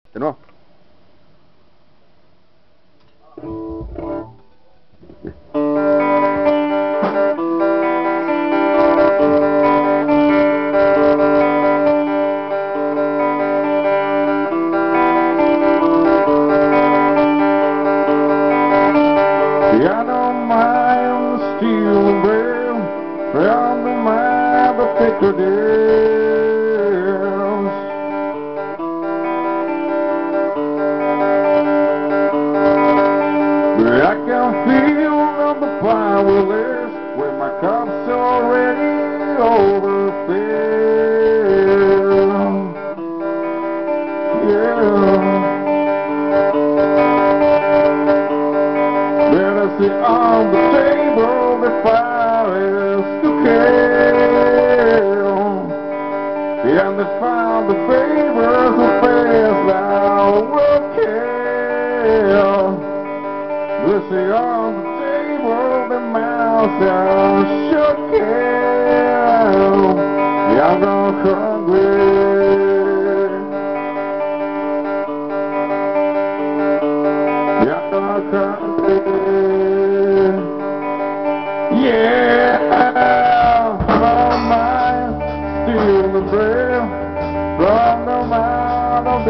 De nuevo. I don't mind the steel rail, I don't mind the thicker deals. But I can feel the powerless when my cup's already overfilled. Yeah. Sit on the table, the fire is to kill. And they found the favors who face now will kill. They sit on the table, the mouths are should kill. I'm gone hungry. I'm gone hungry. Yeah, from my steel and braille, from the mind of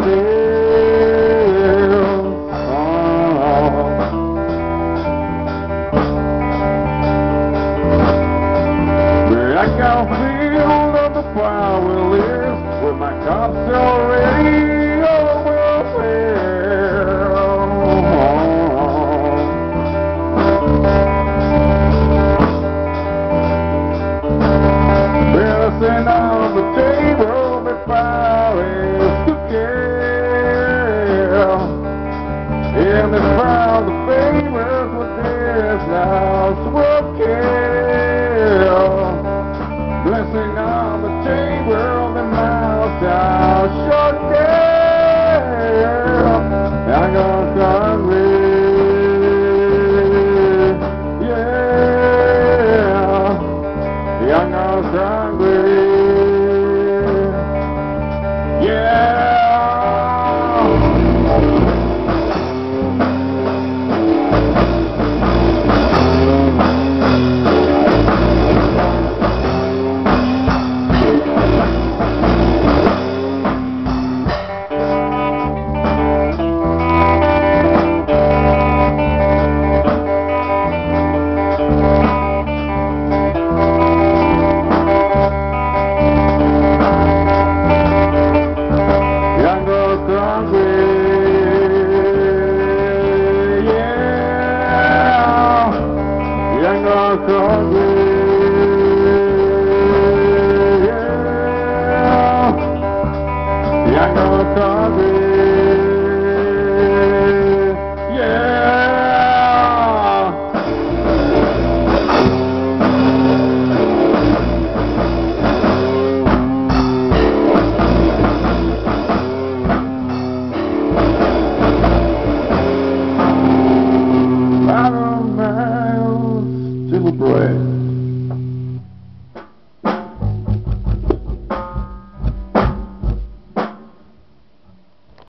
decorative. But I can feel the power is with my cup's already and on the table the fire is to kill. And they found the favors with this house will kill. Blessing on the table, the mouse house shall kill. I'm gonna hungry. Yeah, I'm gonna hungry. Yeah, I'm gonna